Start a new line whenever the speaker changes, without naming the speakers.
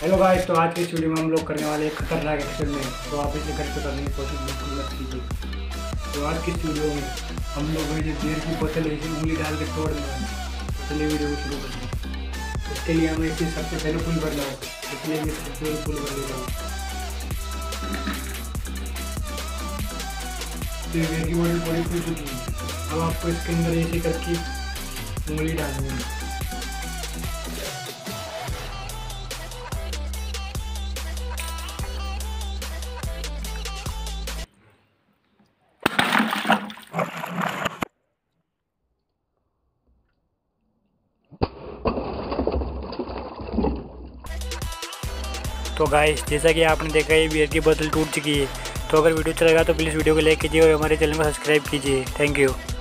Hello guys, तो आज की इस वीडियो में हम लोग करने वाले हैं खतरनाक एक्शन में। तो आप इसे घर पे करने की कोशिश बिल्कुल मत कीजिए। तो आज की इस वीडियो में हम लोग जो बियर की बोतल है इसे उंगली डाल के तोड़ देंगे। तो चलिए वीडियो को शुरू करते हैं। इसके लिए हमें इसे सबसे पहले फुल भरना होगा, इसलिए मैं सबसे फुल भर देता हूँ। बियर की बोतल थोड़ी खुल चुकी है। अब आपको इसके अंदर ऐसे करके उंगली डालनी है। तो गाइस, जैसा कि आपने देखा ये बियर की बोतल टूट चुकी है। तो अगर वीडियो अच्छा लगा तो प्लीज़ वीडियो को लाइक कीजिए और हमारे चैनल को सब्सक्राइब कीजिए। Thank you.